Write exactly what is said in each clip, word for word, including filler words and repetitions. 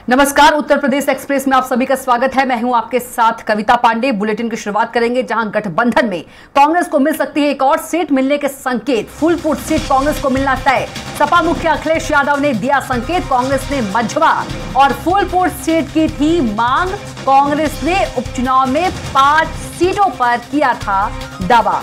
नमस्कार, उत्तर प्रदेश एक्सप्रेस में आप सभी का स्वागत है। मैं हूं आपके साथ कविता पांडे। बुलेटिन की शुरुआत करेंगे जहां गठबंधन में कांग्रेस को मिल सकती है एक और सीट मिलने के संकेत। फूलपुर सीट कांग्रेस को मिलना तय। सपा मुखिया अखिलेश यादव ने दिया संकेत। कांग्रेस ने मझवा और फूलपुर सीट की थी मांग। कांग्रेस ने उपचुनाव में पांच सीटों पर किया था दावा।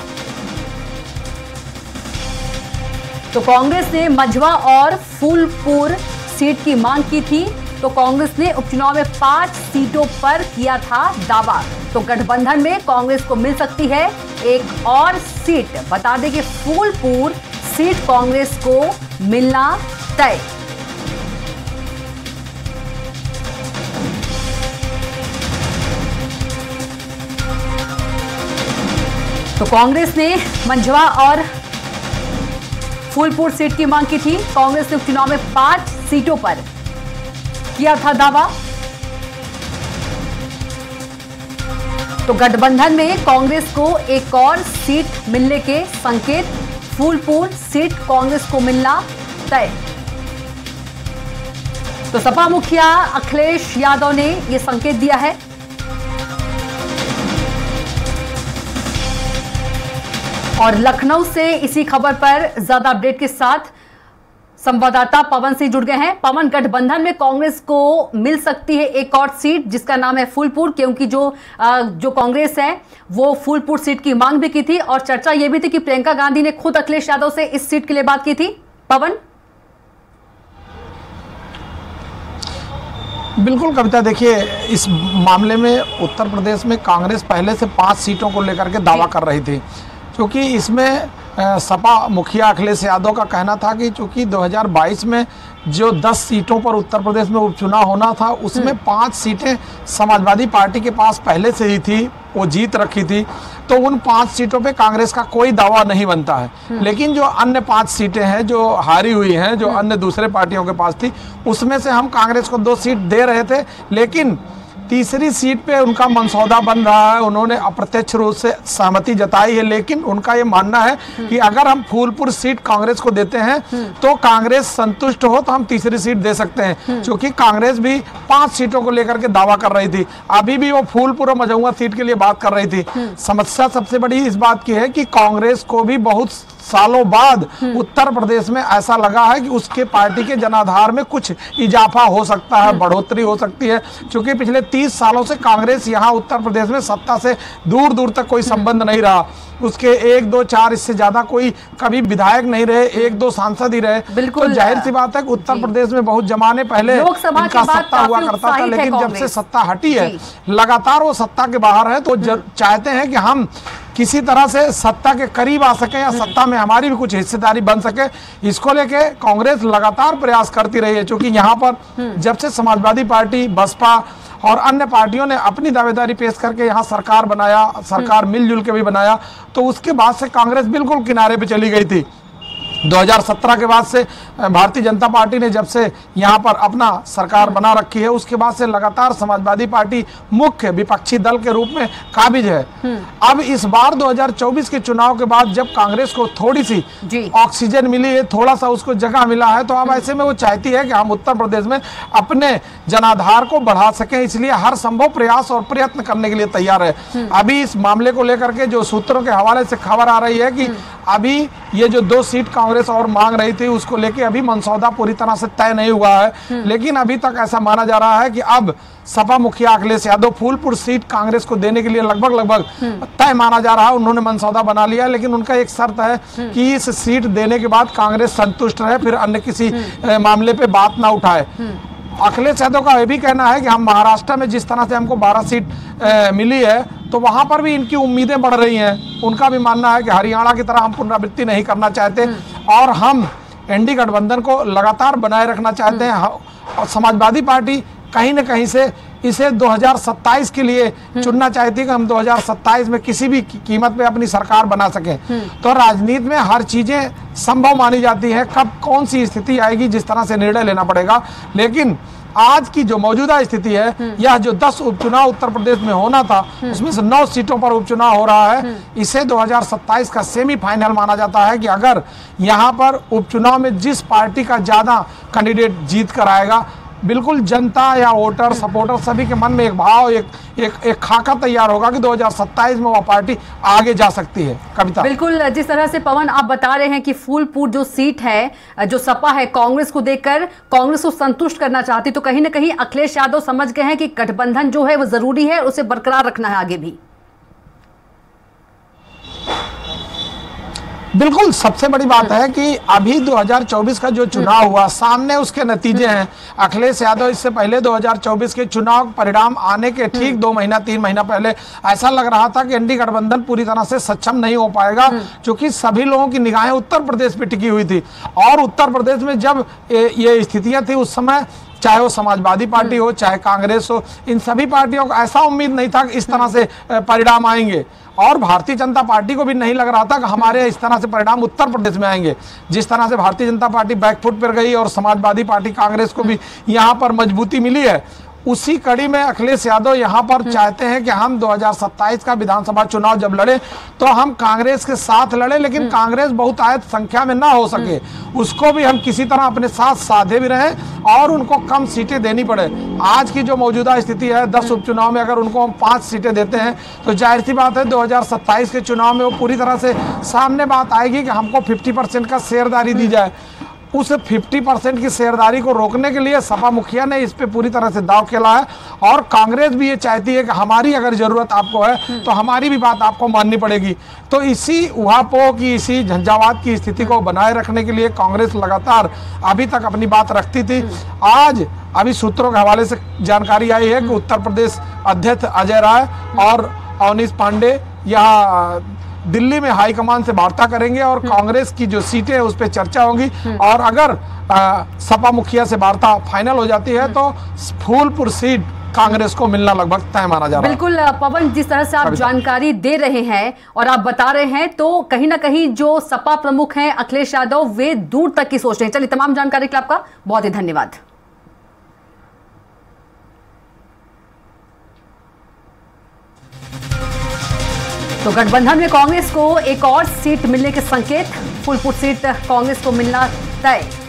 तो कांग्रेस ने मझवा और फूलपुर सीट की मांग की थी। तो कांग्रेस ने उपचुनाव में पांच सीटों पर किया था दावा। तो गठबंधन में कांग्रेस को मिल सकती है एक और सीट। बता दें कि फूलपुर सीट कांग्रेस को मिलना तय। तो कांग्रेस ने मंझवा और फूलपुर सीट की मांग की थी। कांग्रेस ने उपचुनाव में पांच सीटों पर किया था दावा। तो गठबंधन में कांग्रेस को एक और सीट मिलने के संकेत। फूलपुर सीट कांग्रेस को मिलना तय। तो सपा मुखिया अखिलेश यादव ने यह संकेत दिया है। और लखनऊ से इसी खबर पर ज्यादा अपडेट के साथ संवाददाता पवन से जुड़ गए हैं। पवन, गठबंधन में कांग्रेस को मिल सकती है एक और सीट जिसका नाम है फूलपुर, क्योंकि जो जो कांग्रेस है वो फूलपुर सीट की मांग भी की थी और चर्चा यह भी थी कि प्रियंका गांधी ने खुद अखिलेश यादव से इस सीट के लिए बात की थी। पवन। बिल्कुल कविता, देखिए इस मामले में उत्तर प्रदेश में कांग्रेस पहले से पांच सीटों को लेकर के दावा कर रही थी, क्योंकि इसमें सपा मुखिया अखिलेश यादव का कहना था कि चूंकि दो हज़ार बाईस में जो दस सीटों पर उत्तर प्रदेश में उपचुनाव होना था उसमें पांच सीटें समाजवादी पार्टी के पास पहले से ही थी, वो जीत रखी थी। तो उन पांच सीटों पे कांग्रेस का कोई दावा नहीं बनता है। लेकिन जो अन्य पांच सीटें हैं जो हारी हुई हैं, जो अन्य दूसरे पार्टियों के पास थी, उसमें से हम कांग्रेस को दो सीट दे रहे थे। लेकिन तीसरी सीट पे उनका मनसौदा बन रहा है। उन्होंने अप्रत्यक्ष रूप से सहमति जताई है, लेकिन उनका ये मानना है कि अगर हम फूलपुर सीट कांग्रेस को देते हैं तो कांग्रेस संतुष्ट हो तो हम तीसरी सीट दे सकते हैं, क्योंकि कांग्रेस भी पांच सीटों को लेकर के दावा कर रही थी। अभी भी वो फूलपुर और मझौआ सीट के लिए बात कर रही थी। समस्या सबसे बड़ी इस बात की है कि कांग्रेस को भी बहुत सालों बाद उत्तर प्रदेश में ऐसा लगा है कि उसके पार्टी के जनाधार में कुछ इजाफा हो सकता है, बढ़ोतरी हो सकती है, क्योंकि पिछले तीस सालों से कांग्रेस यहाँ उत्तर प्रदेश में सत्ता से दूर दूर तक कोई संबंध नहीं रहा। उसके एक दो चार इससे ज्यादा कोई कभी विधायक नहीं रहे, एक दो सांसद ही रहे। तो जाहिर सी बात है कि उत्तर प्रदेश में बहुत जमाने पहले इनका सत्ता हुआ करता था, लेकिन जब से सत्ता हटी है लगातार वो सत्ता के बाहर है। तो चाहते हैं कि हम किसी तरह से सत्ता के करीब आ सके या सत्ता में हमारी भी कुछ हिस्सेदारी बन सके, इसको लेके कांग्रेस लगातार प्रयास करती रही है। क्योंकि यहाँ पर जब से समाजवादी पार्टी, बसपा और अन्य पार्टियों ने अपनी दावेदारी पेश करके यहाँ सरकार बनाया, सरकार मिलजुल के भी बनाया, तो उसके बाद से कांग्रेस बिल्कुल किनारे पे चली गई थी। दो हज़ार सत्रह के बाद से भारतीय जनता पार्टी ने जब से यहाँ पर अपना सरकार बना रखी है, उसके बाद से लगातार समाजवादी पार्टी मुख्य विपक्षी दल के रूप में काबिज है। अब इस बार दो हज़ार चौबीस के चुनाव के बाद जब कांग्रेस को थोड़ी सी ऑक्सीजन मिली है, थोड़ा सा उसको जगह मिला है, तो अब ऐसे में वो चाहती है कि हम उत्तर प्रदेश में अपने जनाधार को बढ़ा सकें, इसलिए हर संभव प्रयास और प्रयत्न करने के लिए तैयार है। अभी इस मामले को लेकर के जो सूत्रों के हवाले से खबर आ रही है कि अभी ये जो दो सीट कांग्रेस और मांग रही थी उसको लेके अभी मनसौदा पूरी तरह से तय नहीं हुआ है। लेकिन अभी तक ऐसा माना जा रहा है कि अब सपा मुखिया अखिलेश यादव फूलपुर सीट कांग्रेस को देने के लिए लगभग लगभग तय माना जा रहा है। उन्होंने मनसौदा बना लिया, लेकिन उनका एक शर्त है कि इस सीट देने के बाद कांग्रेस संतुष्ट रहे, फिर अन्य किसी मामले पे बात ना उठाए। अखिलेश यादव का यह भी कहना है कि हम महाराष्ट्र में जिस तरह से हमको बारह सीट ए, मिली है, तो वहां पर भी इनकी उम्मीदें बढ़ रही हैं। उनका भी मानना है कि हरियाणा की तरह हम पुनरावृत्ति नहीं करना चाहते और हम एनडीए गठबंधन को लगातार बनाए रखना चाहते हैं। और समाजवादी पार्टी कहीं न कहीं से इसे दो हज़ार सत्ताईस के लिए चुनना चाहती है कि हम दो हज़ार सत्ताईस में किसी भी कीमत पे अपनी सरकार बना सकें। तो राजनीति में हर चीजें संभव मानी जाती हैं, कब कौन सी स्थिति आएगी जिस तरह से निर्णय लेना पड़ेगा। लेकिन आज की जो मौजूदा स्थिति है, यह जो दस उपचुनाव उत्तर प्रदेश में होना था उसमें से नौ सीटों पर उपचुनाव हो रहा है, इसे दो हज़ार सत्ताईस का सेमीफाइनल माना जाता है कि अगर यहाँ पर उपचुनाव में जिस पार्टी का ज्यादा कैंडिडेट जीत कर आएगा बिल्कुल जनता या वोटर सपोर्टर सभी के मन में एक भाव, एक एक एक खाका तैयार होगा कि दो हज़ार सत्ताईस में वह पार्टी आगे जा सकती है। कविता, बिल्कुल जिस तरह से पवन आप बता रहे हैं कि फूलपुर जो सीट है, जो सपा है, कांग्रेस को देखकर कांग्रेस को संतुष्ट करना चाहती, तो कहीं ना कहीं अखिलेश यादव समझ गए हैं कि गठबंधन जो है वो जरूरी है, उसे बरकरार रखना है आगे भी। बिल्कुल सबसे बड़ी बात है कि अभी दो हज़ार चौबीस का जो चुनाव हुआ, सामने उसके नतीजे हैं। अखिलेश यादव इससे पहले दो हज़ार चौबीस के चुनाव परिणाम आने के ठीक दो महीना तीन महीना पहले ऐसा लग रहा था कि एनडीए गठबंधन पूरी तरह से सक्षम नहीं हो पाएगा, क्योंकि सभी लोगों की निगाहें उत्तर प्रदेश पे टिकी हुई थी। और उत्तर प्रदेश में जब ये स्थितियां थी उस समय, चाहे वो समाजवादी पार्टी हो चाहे कांग्रेस हो, इन सभी पार्टियों को ऐसा उम्मीद नहीं था कि इस तरह से परिणाम आएंगे। और भारतीय जनता पार्टी को भी नहीं लग रहा था कि हमारे इस तरह से परिणाम उत्तर प्रदेश में आएंगे। जिस तरह से भारतीय जनता पार्टी बैकफुट पर गई और समाजवादी पार्टी कांग्रेस को भी यहाँ पर मजबूती मिली है, उसी कड़ी में अखिलेश यादव यहाँ पर चाहते हैं कि हम दो हज़ार सत्ताईस का विधानसभा चुनाव जब लड़े तो हम कांग्रेस के साथ लड़े, लेकिन कांग्रेस बहुतायत संख्या में ना हो सके, उसको भी हम किसी तरह अपने साथ साधे भी रहें और उनको कम सीटें देनी पड़े। आज की जो मौजूदा स्थिति है, दस उपचुनाव में अगर उनको हम पाँच सीटें देते हैं तो जाहिर सी बात है दो हज़ार सत्ताईस के चुनाव में वो पूरी तरह से सामने बात आएगी कि हमको फिफ्टी परसेंट का शेयरदारी दी जाए। उस पचास परसेंट की शेयरदारी को रोकने के लिए सपा मुखिया ने इस पे पूरी तरह से दांव खेला है। और कांग्रेस भी ये चाहती है कि हमारी अगर ज़रूरत आपको है तो हमारी भी बात आपको माननी पड़ेगी। तो इसी उहापोह की, इसी झंझावात की स्थिति को बनाए रखने के लिए कांग्रेस लगातार अभी तक अपनी बात रखती थी। आज अभी सूत्रों के हवाले से जानकारी आई है कि उत्तर प्रदेश अध्यक्ष अजय राय और अवनीश पांडे यहाँ दिल्ली में हाईकमान से वार्ता करेंगे और कांग्रेस की जो सीटें हैं उस पर चर्चा होगी। और अगर आ, सपा मुखिया से वार्ता फाइनल हो जाती है तो फूलपुर सीट कांग्रेस को मिलना लगभग तय माना जा रहा है। बिल्कुल पवन, जिस तरह से आप जानकारी दे रहे हैं और आप बता रहे हैं, तो कहीं ना कहीं जो सपा प्रमुख हैं अखिलेश यादव, वे दूर तक की सोच रहे हैं। चलिए, तमाम जानकारी के लिए आपका बहुत ही धन्यवाद। तो गठबंधन में कांग्रेस को एक और सीट मिलने के संकेत, फूलपुर सीट कांग्रेस को मिलना तय।